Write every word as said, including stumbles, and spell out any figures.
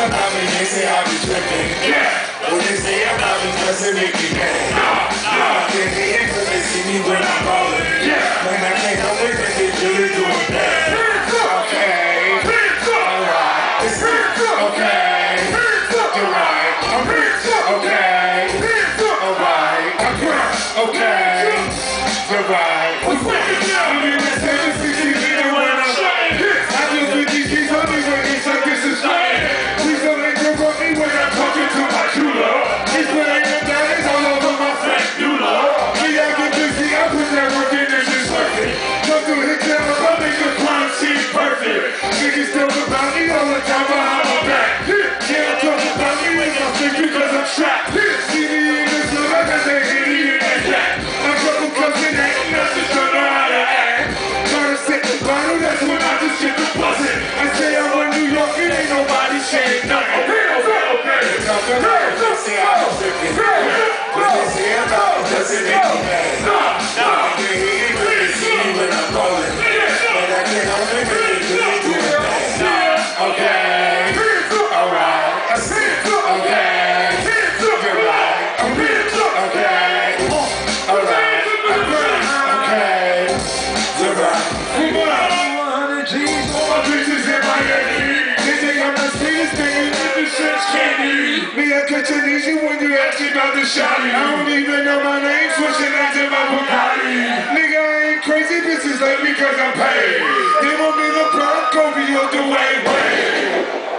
about me, they say I be tripping. Yeah. What they say about me doesn't make me mad. Nah, nah. They hate it cause they see me when I'm ballin'. Yeah. When I can't help it, cause they really doing bad. Okay. Alright. It's okay. You're right. I'm rich. Okay. Alright. I'm rich. Okay. You're right. I'm in the seven sixty meter when I'm shutting. I just with these keys on me when it's like this is nothing. Please don't interrupt me when I'm talking to my true love. He's putting the diamonds all over my fresh new love. Me, I get busy, I put that work in, it's just worth it. Come through hit down, I'll make the crime scene perfect. Niggas talk about me all the time behind my back. Yeah, talk about me with my face because I'm trapped. See me in the club, I got that hitty in that jack. A couple cups in that, that's just don't know how to act. Try to set the bottle, that's when I just get the buzzing. I say I'm in New York, it ain't nobody saying nothing. Okay, okay, okay. Talk about it, they say I'm tripping. What they say about it doesn't make me mad. Nah, nah. They hate it when they see me when I'm rolling. But I can't help it, cause they really doing bad. Okay. Alright. I see it. Okay. You're right. I'm rich. Okay. Alright. I'm rich. Okay. You're right. Come on. All my bitches in Miami. They think I'm the sweetest thing in the shit's candy. Me, I catch an easy when you ask me about the shawty. I don't even know my name, switching names in my Bugatti. Nigga, I ain't crazy, bitches like me cause I'm paid. They want me the Bronco, be on the way, way.